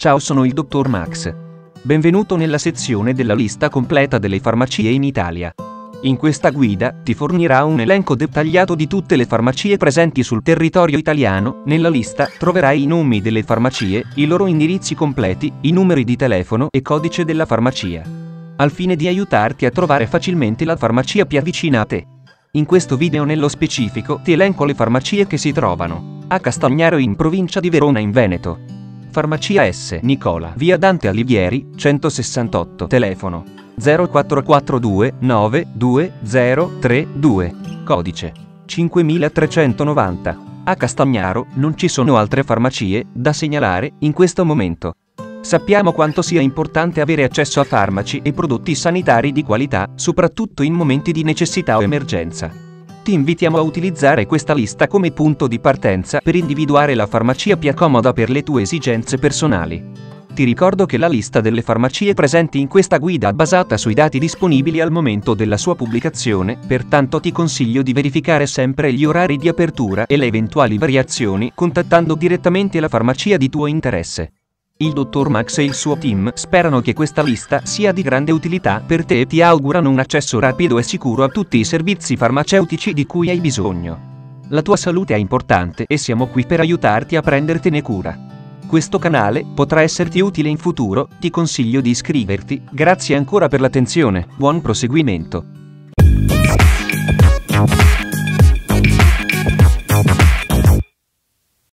Ciao, sono il dottor Max. Benvenuto nella sezione della lista completa delle farmacie in Italia. In questa guida ti fornirà un elenco dettagliato di tutte le farmacie presenti sul territorio italiano. Nella lista troverai i nomi delle farmacie, i loro indirizzi completi, i numeri di telefono e codice della farmacia, al fine di aiutarti a trovare facilmente la farmacia più vicina a te. In questo video nello specifico ti elenco le farmacie che si trovano a Castagnaro in provincia di Verona in Veneto. Farmacia S. Nicola, via Dante Alighieri, 168, telefono 0442 92032, codice 5390. A Castagnaro non ci sono altre farmacie da segnalare in questo momento. Sappiamo quanto sia importante avere accesso a farmaci e prodotti sanitari di qualità, soprattutto in momenti di necessità o emergenza. Ti invitiamo a utilizzare questa lista come punto di partenza per individuare la farmacia più comoda per le tue esigenze personali. Ti ricordo che la lista delle farmacie presenti in questa guida è basata sui dati disponibili al momento della sua pubblicazione, pertanto ti consiglio di verificare sempre gli orari di apertura e le eventuali variazioni contattando direttamente la farmacia di tuo interesse. Il dottor Max e il suo team sperano che questa lista sia di grande utilità per te e ti augurano un accesso rapido e sicuro a tutti i servizi farmaceutici di cui hai bisogno. La tua salute è importante e siamo qui per aiutarti a prendertene cura. Questo canale potrà esserti utile in futuro, ti consiglio di iscriverti. Grazie ancora per l'attenzione, buon proseguimento.